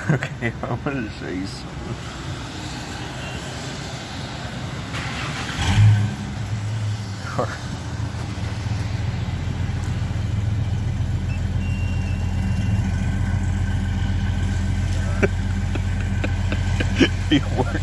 Okay, I'm gonna show you some. It works.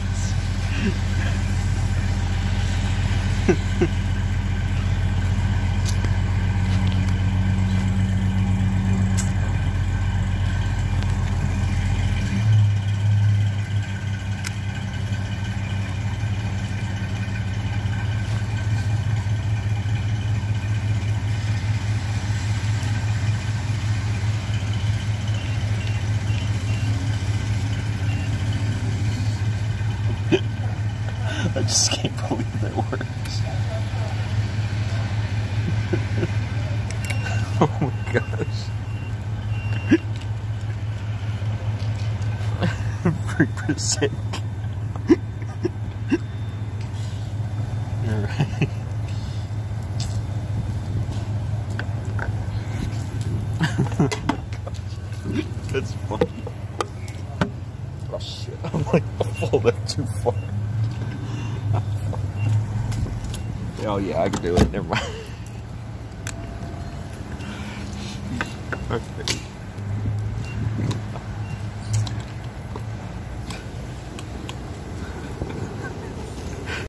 I just can't believe it works. Oh my gosh. 3%. Alright. That's funny. Oh shit, I'm like, I pulled that too far. Oh yeah, I can do it. Never mind. Okay.